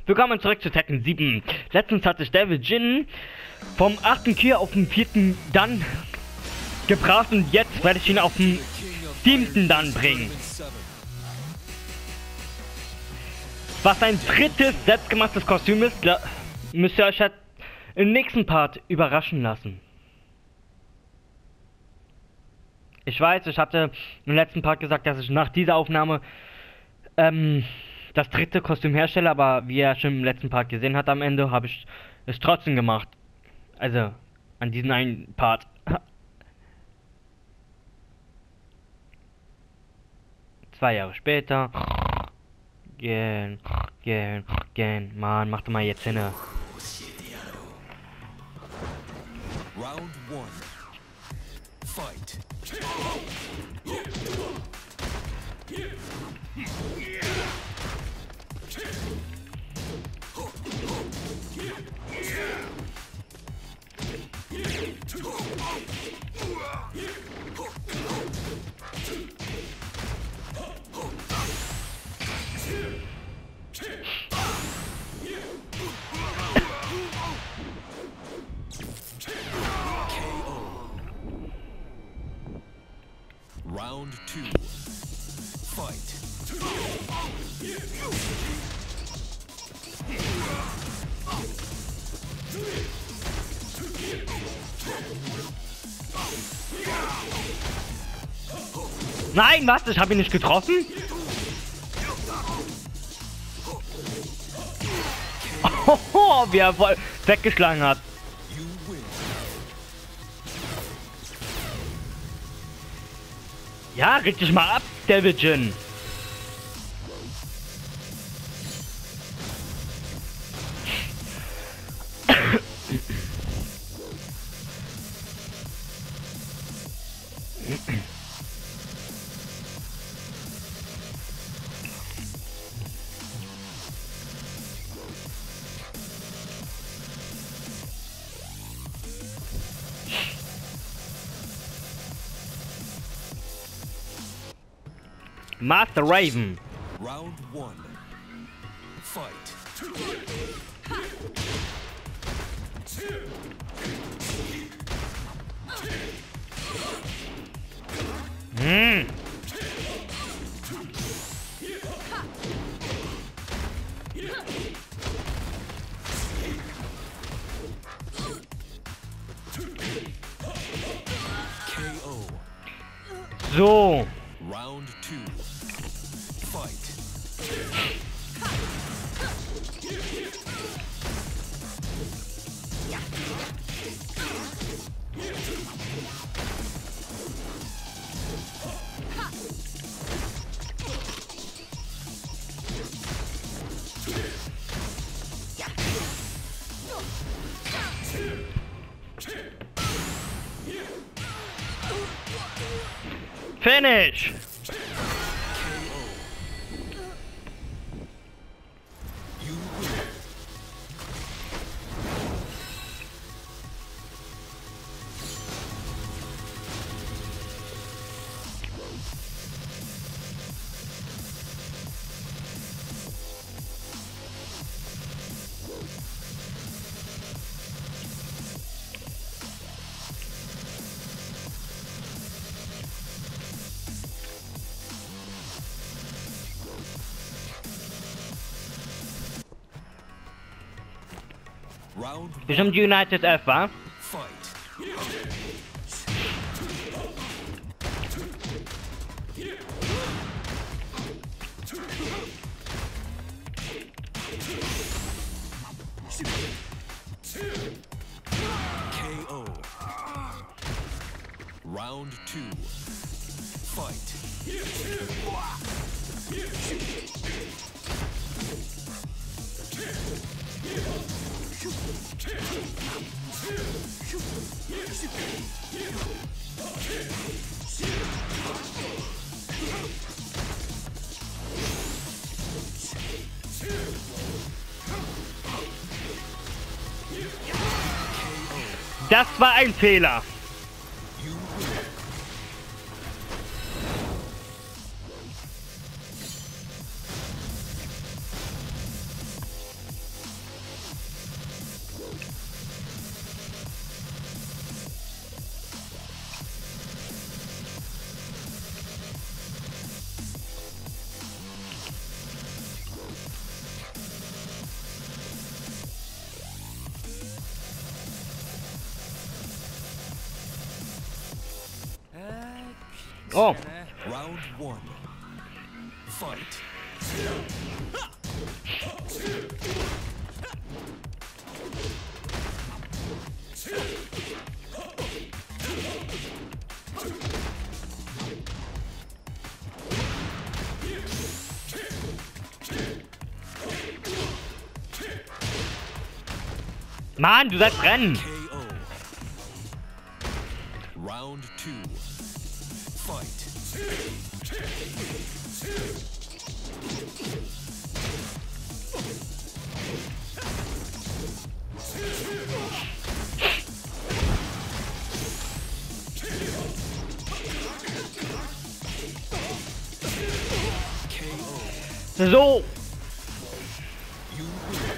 Willkommen zurück zu Tekken 7. Letztens hat sich Devil Jin vom 8. Tier auf den 4. Dan gebracht und jetzt werde ich ihn auf den 7. Dan bringen. Was sein drittes selbstgemachtes Kostüm ist, müsst ihr euch halt im nächsten Part überraschen lassen. Ich weiß, ich hatte im letzten Part gesagt, dass ich nach dieser Aufnahme das dritte Kostüm herstelle, aber wie ihr schon im letzten Part gesehen habt, am Ende habe ich es trotzdem gemacht. Also, an diesem einen Part. Zwei Jahre später. Gehen. Mann, mach doch mal jetzt hin. Round 1. Fight. Round 2. Fight. Nein, was? Ich habe ihn nicht getroffen? Oh, wie er voll weggeschlagen hat. Ja, reg dich mal ab, Devil Jin. Master Raven. Round 1. Fight. KO. So. Round 2. Fight. Finish. Round 1. Bestimmt United F, wa? Fight. KO. Round 2. Fight. Das war ein Fehler. Oh. Round one. Fight. Mann, du sollst rennen. KO. Round two. Fight. KO. So. You win.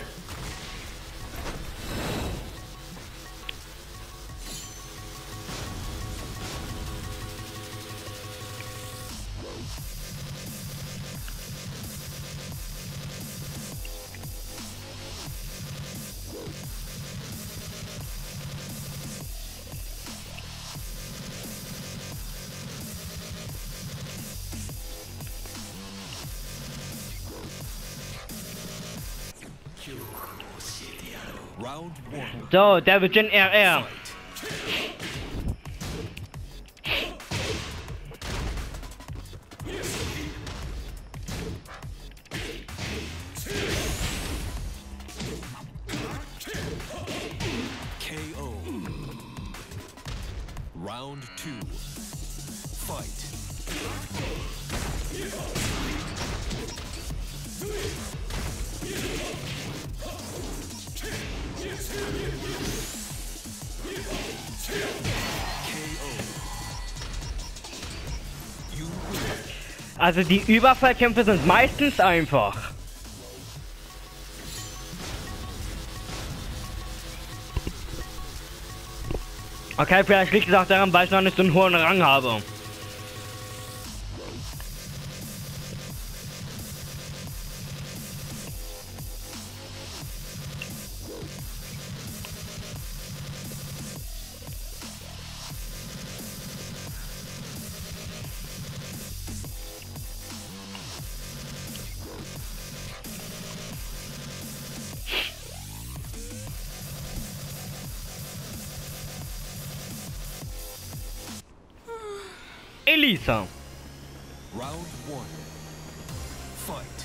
Round one. So, Devil Jin RR. Fight. KO. Round two. Fight. KO. You win. Also die Überfallkämpfe sind meistens einfach. Okay, vielleicht liegt es auch daran, weil ich noch nicht so einen hohen Rang habe. Elisa. Round one. Fight.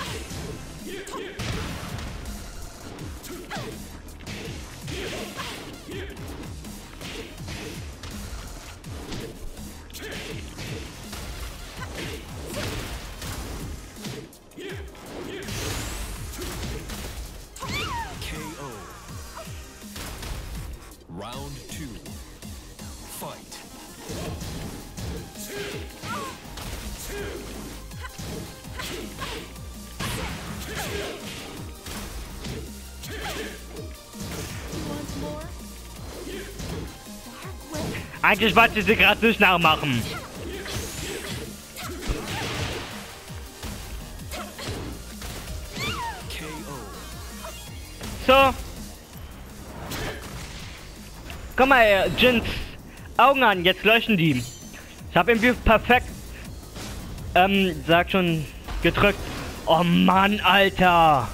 KO. Round two. Fight. Eigentlich wollte ich sie gerade nicht nachmachen. KO. So. Guck mal, Jins Augen an, jetzt leuchten die. Ich habe irgendwie perfekt, sag schon, gedrückt. Oh Mann, Alter.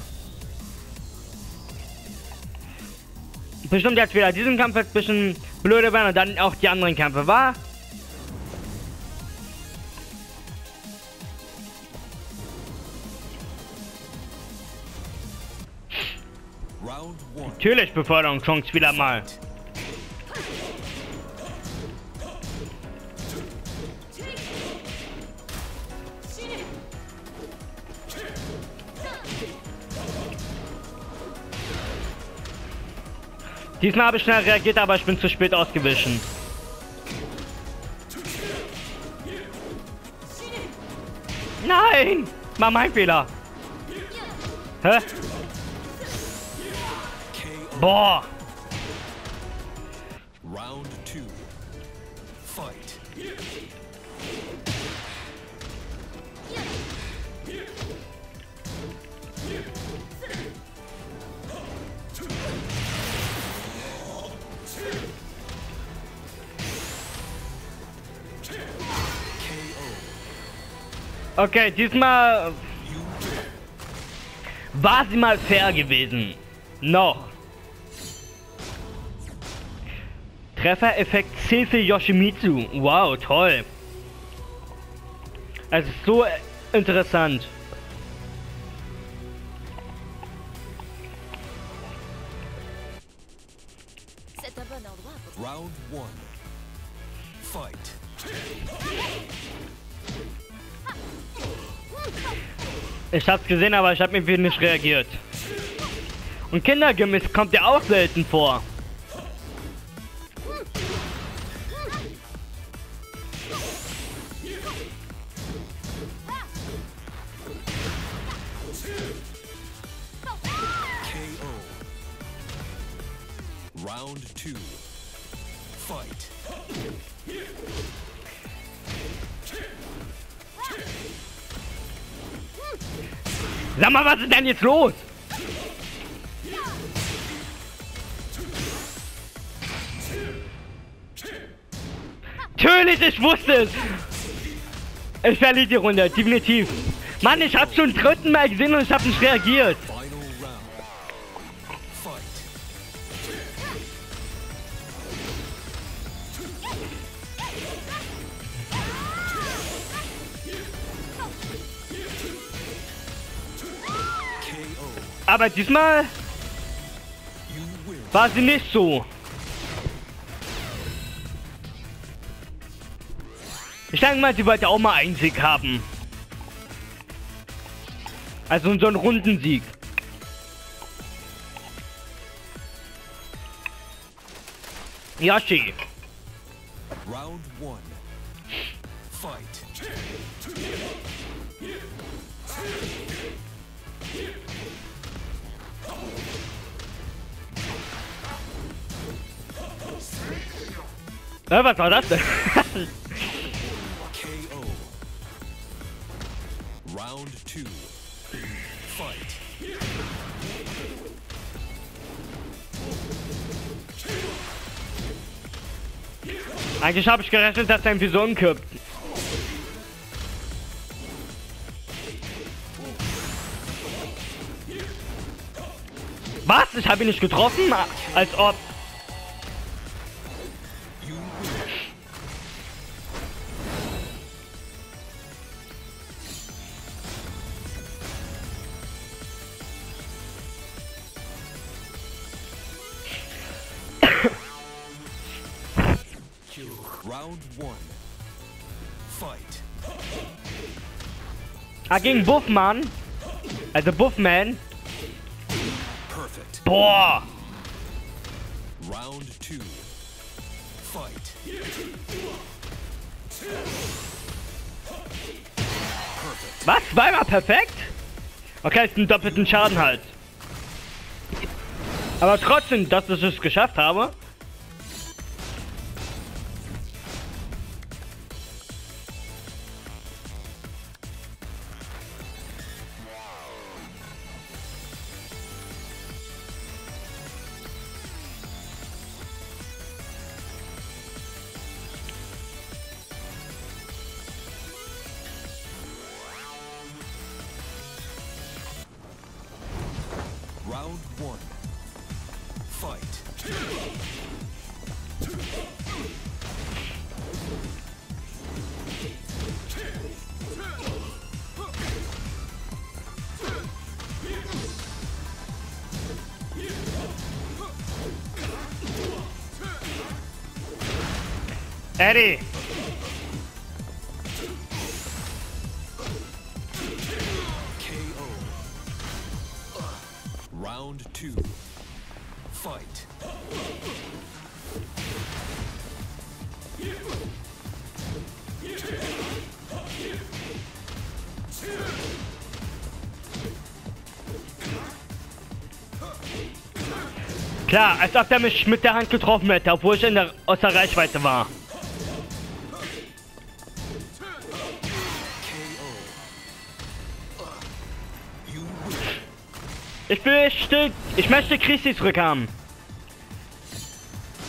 Bestimmt jetzt wieder diesen Kampf wird ein bisschen blöder werden und dann auch die anderen Kämpfe, wa? Round one. Natürlich Beförderungschance wieder mal. Diesmal habe ich schnell reagiert, aber ich bin zu spät ausgewichen. Nein! War mein Fehler. Hä? KO. Boah! Round two. Fight. Okay, diesmal war sie mal fair gewesen. Noch. Treffereffekt C für Yoshimitsu. Wow, toll. Es ist so interessant. C'est un bon endroit pour... Round 1. Fight. Ich hab's gesehen, aber ich hab irgendwie nicht reagiert. Und Kindergemisch kommt ja auch selten vor. KO. Round 2. Fight. Sag mal, was ist denn jetzt los? Natürlich, ich wusste es. Ich verliere die Runde, definitiv. Mann, ich hab's schon zum dritten Mal gesehen und ich hab nicht reagiert. Final round. Fight. KO. Aber diesmal You win. war sie nicht so. Ich denke mal, sie wollte auch mal einen Sieg haben. Also so einen Rundensieg. Yoshi. Round 1. Fight. Was war das denn? KO. Round 2. Fight. Eigentlich habe ich gerechnet, dass dein Bison kippt. Was? Ich habe ihn nicht getroffen? Als ob. You win. Round 1. Fight. Gegen Buffman. Also Buffman. Perfect. Boah. Round 2. Fight. Perfect. Was? Zweimal perfekt? Okay, ist einen doppelten Schaden halt. Aber trotzdem, dass ich es geschafft habe. Round 1. Fight. Eddie. KO. Round 2. Fight. Klar, als ob der mich mit der Hand getroffen hätte, obwohl ich aus der Reichweite war. KO. You win. Ich möchte Chrissy zurückhaben.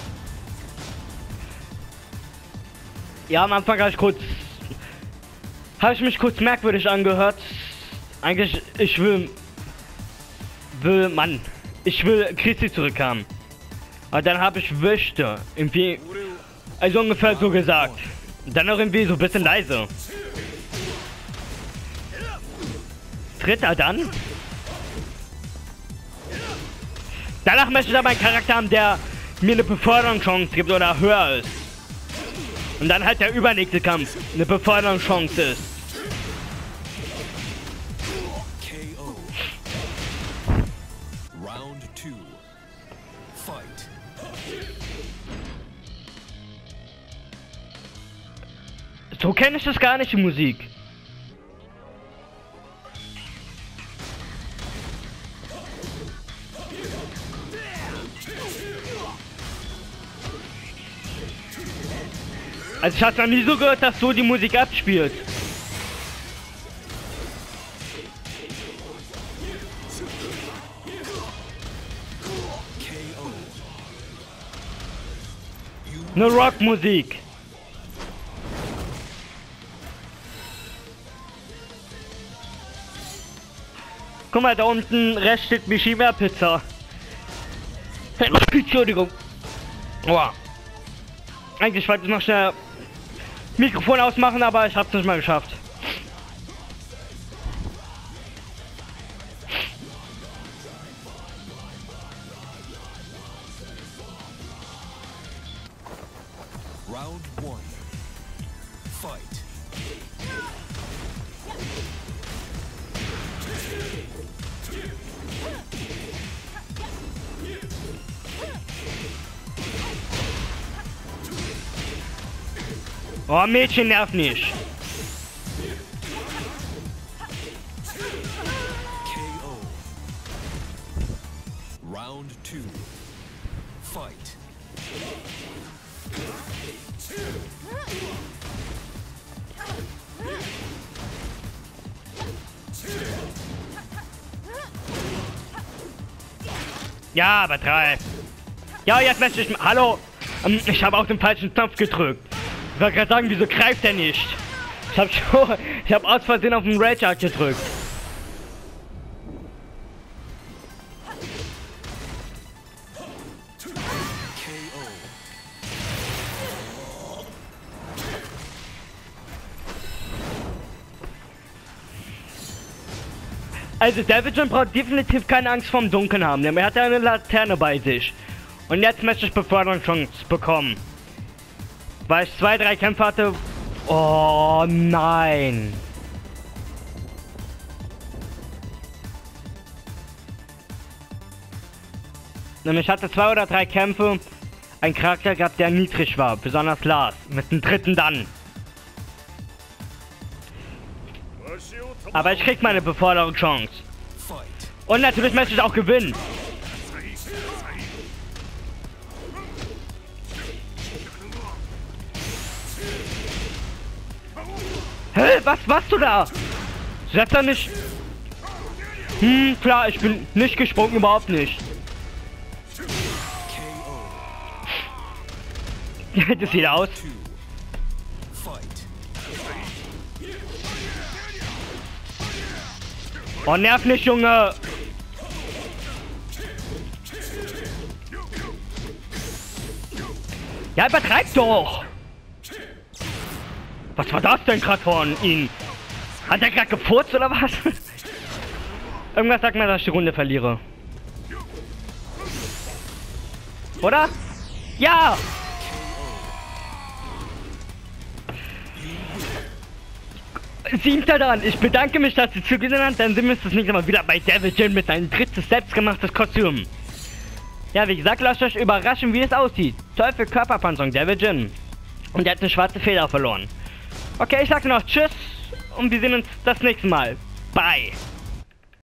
Ja, am Anfang habe ich kurz Habe ich mich kurz merkwürdig angehört. Eigentlich, ich will Christi zurückhaben. Aber dann habe ich wüsste, irgendwie, also ungefähr so gesagt. Dann auch irgendwie so ein bisschen leise. Dritter dann. Danach möchte ich aber einen Charakter haben, der mir eine Beförderungschance gibt oder höher ist. Und dann halt der übernächste Kampf eine Beförderungschance ist. KO. Round 2. Fight. So kenne ich das gar nicht, die Musik. Also ich habe noch nie so gehört, dass so die Musik abspielt. KO. Eine Rockmusik. Guck mal, da unten rechts steht Mishima Pizza. Entschuldigung. Oh. Eigentlich wollte ich noch schnell Mikrofon ausmachen, aber ich hab's nicht mal geschafft. Round 1. Fight. Oh, Mädchen nervt nicht. KO. Round 2. Fight. Ja, aber 3. Ja, jetzt möchte ich... Hallo. Ich habe auch den falschen Knopf gedrückt. Ich wollte gerade sagen, wieso greift er nicht? Ich habe aus Versehen auf den Rage Art gedrückt. KO. Also Davidson braucht definitiv keine Angst vorm Dunkeln haben, denn er hat ja eine Laterne bei sich. Und jetzt möchte ich Beförderungschance bekommen. Weil ich 2, 3 Kämpfe hatte. Oh nein. Nämlich hatte 2 oder 3 Kämpfe einen Charakter gehabt, der niedrig war, besonders Lars, mit dem dritten dann. Aber ich krieg meine Beförderungschance. Fight. Und natürlich möchte ich auch gewinnen. Hä, was machst du da? Setz da nicht. Klar, ich bin nicht gesprungen, überhaupt nicht. KO. Das sieht aus. 2. Fight. Oh, nerv nicht, Junge. Ja, übertreib doch. Was war das denn gerade von ihm? Hat er gerade gefurzt oder was? Irgendwas sagt mir, dass ich die Runde verliere. Oder? Ja! Siebter dran. Ich bedanke mich, dass Sie zugesehen haben. Dann sind wir das nächste Mal wieder bei Davidson mit seinem drittes selbstgemachtes Kostüm. Ja, wie gesagt, lasst euch überraschen, wie es aussieht. Teufel Körperpanzerung, Davidson. Und er hat eine schwarze Feder verloren. Okay, ich sag noch Tschüss und wir sehen uns das nächste Mal. Bye.